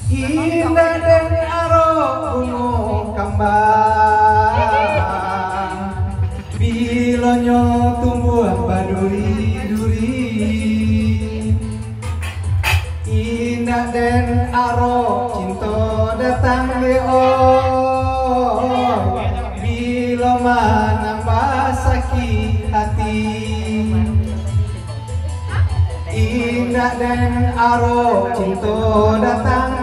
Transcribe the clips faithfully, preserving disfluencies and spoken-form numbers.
Indah dan aro gunung kembang, bilonyo tumbuh baduri-duri. Indah dan aro cinta datang leon, bila menambah sakit hati. Indah dan aro cinta datang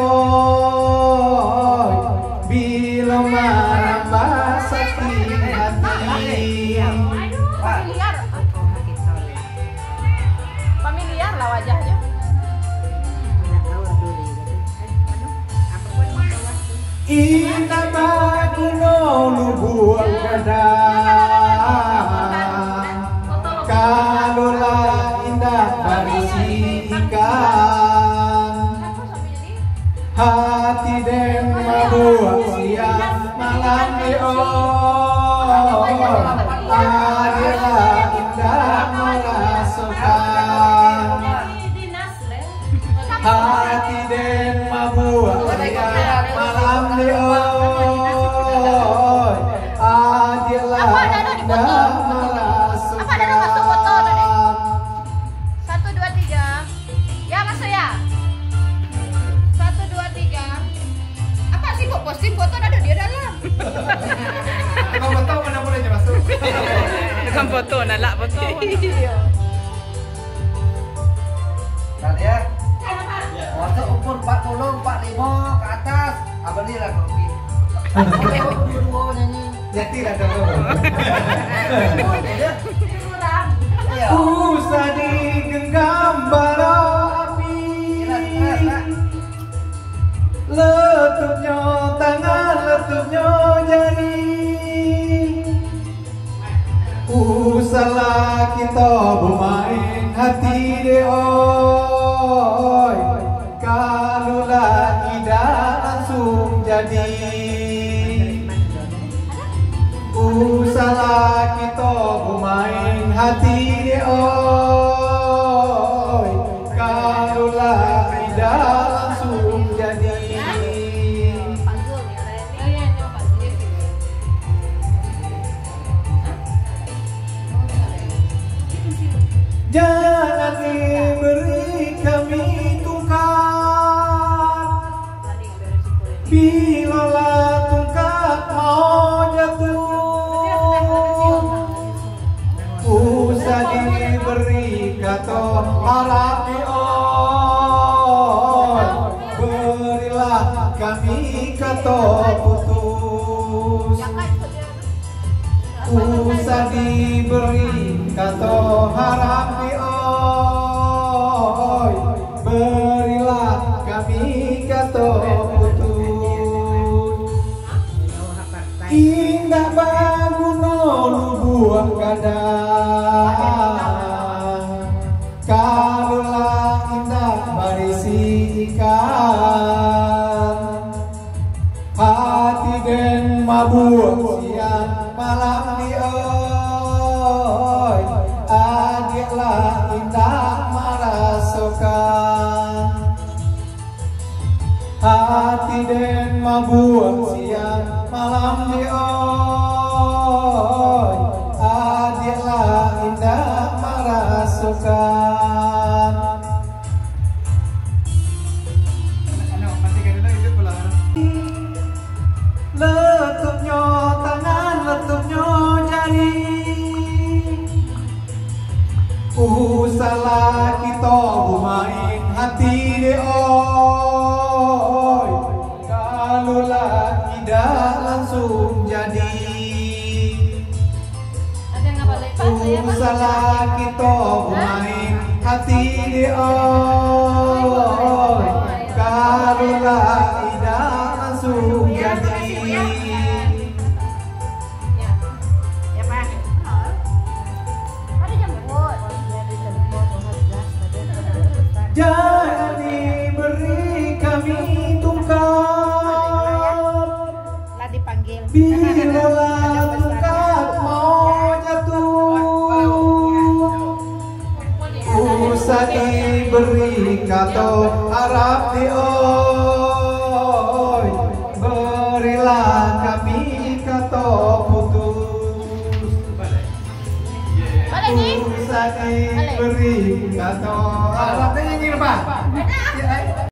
leon, bila menambah sakit hati. Familiar, familiar lah wajahnya. Indah baguno lubuang gadang, kalulah indah barisi ikan. Hati den mabuk siang malam leon, adalah indah merasukan. Hati den mabuk siang malam leon, adalah indah merasukan. Satu dua tiga, ya masuk ya. Satu dua tiga. Apa sih bu posting foto ada di dalam? Kau foto mana bolehnya masuk? Bukan foto, nalak foto. Kalian foto ukur empat puluh, empat puluh lima ke atas. Abadilah kopi. Dua nyanyi. Jadi lah dong. Usah digenggam bara api, letupnya tangan, letupnya jari. Usahlah kita bermain hati deoi, kalulah tidak langsung jadi. Usahlah kita bermain hati deoi, kalulah tidak langsung jadi. Jangan diberi kami tungkat, bilalah tungkat mau jatuh. Usah diberi kata harap dion, berilah kami kata putus. Usah diberi kata harap dion, berilah kami kata putus. Indah baguno lubuang gadang, kalulah indah barisi ikan. Hati den mabuk siang malam dioi, adiklah indah merasukan. Hati den mabuk siang malam dioi, adiklah indah merasukan. Letupnya tangan, letupnya jari. Usahlah kita bermain hati deoi, kalulah tidak langsung jadi. Usahlah kita bermain hati deoi, kalulah tidak langsung jadi. Jangan diberi kami tungkat, bilalah tungkat mau jatuh. Usah diberi kato harap dioi, berilah kami kato putus. Balik ni. Pusat beri kato harap. Nyanyi apa?